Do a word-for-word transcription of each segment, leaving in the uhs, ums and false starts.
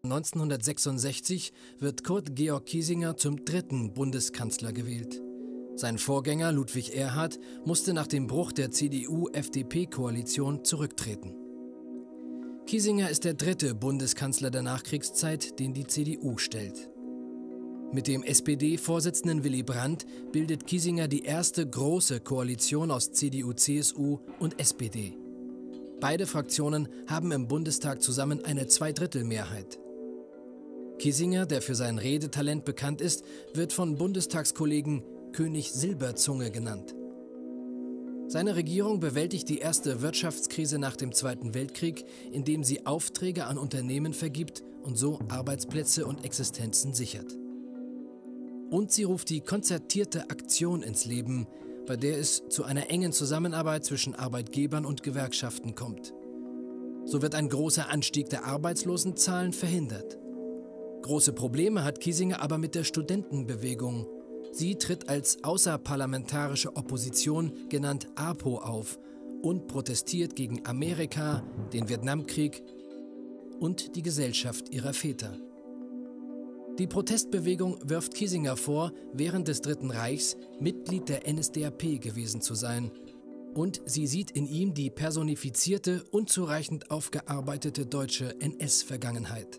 neunzehnhundertsechsundsechzig wird Kurt Georg Kiesinger zum dritten Bundeskanzler gewählt. Sein Vorgänger Ludwig Erhard musste nach dem Bruch der C D U-F D P-Koalition zurücktreten. Kiesinger ist der dritte Bundeskanzler der Nachkriegszeit, den die C D U stellt. Mit dem S P D-Vorsitzenden Willy Brandt bildet Kiesinger die erste große Koalition aus C D U, C S U und S P D. Beide Fraktionen haben im Bundestag zusammen eine Zweidrittelmehrheit. Kiesinger, der für sein Redetalent bekannt ist, wird von Bundestagskollegen König Silberzunge genannt. Seine Regierung bewältigt die erste Wirtschaftskrise nach dem Zweiten Weltkrieg, indem sie Aufträge an Unternehmen vergibt und so Arbeitsplätze und Existenzen sichert. Und sie ruft die konzertierte Aktion ins Leben, bei der es zu einer engen Zusammenarbeit zwischen Arbeitgebern und Gewerkschaften kommt. So wird ein großer Anstieg der Arbeitslosenzahlen verhindert. Große Probleme hat Kiesinger aber mit der Studentenbewegung. Sie tritt als außerparlamentarische Opposition, genannt A P O, auf und protestiert gegen Amerika, den Vietnamkrieg und die Gesellschaft ihrer Väter. Die Protestbewegung wirft Kiesinger vor, während des Dritten Reichs Mitglied der N S D A P gewesen zu sein. Und sie sieht in ihm die personifizierte, unzureichend aufgearbeitete deutsche N S-Vergangenheit.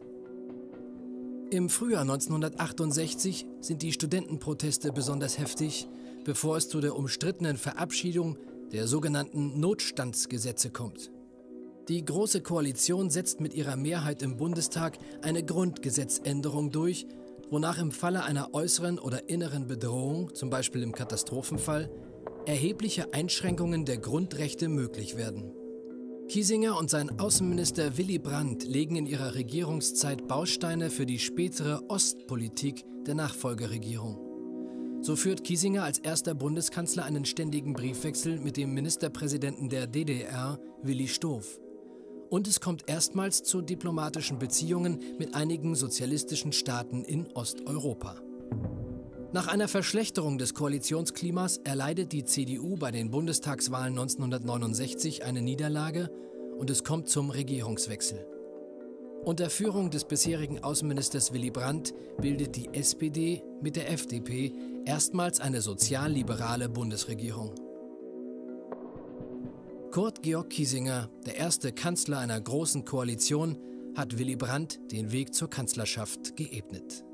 Im Frühjahr neunzehnhundertachtundsechzig sind die Studentenproteste besonders heftig, bevor es zu der umstrittenen Verabschiedung der sogenannten Notstandsgesetze kommt. Die Große Koalition setzt mit ihrer Mehrheit im Bundestag eine Grundgesetzänderung durch, wonach im Falle einer äußeren oder inneren Bedrohung, zum Beispiel im Katastrophenfall, erhebliche Einschränkungen der Grundrechte möglich werden. Kiesinger und sein Außenminister Willy Brandt legen in ihrer Regierungszeit Bausteine für die spätere Ostpolitik der Nachfolgeregierung. So führt Kiesinger als erster Bundeskanzler einen ständigen Briefwechsel mit dem Ministerpräsidenten der D D R, Willi Stoph. Und es kommt erstmals zu diplomatischen Beziehungen mit einigen sozialistischen Staaten in Osteuropa. Nach einer Verschlechterung des Koalitionsklimas erleidet die C D U bei den Bundestagswahlen neunzehnhundertneunundsechzig eine Niederlage und es kommt zum Regierungswechsel. Unter Führung des bisherigen Außenministers Willy Brandt bildet die S P D mit der F D P erstmals eine sozialliberale Bundesregierung. Kurt Georg Kiesinger, der erste Kanzler einer großen Koalition, hat Willy Brandt den Weg zur Kanzlerschaft geebnet.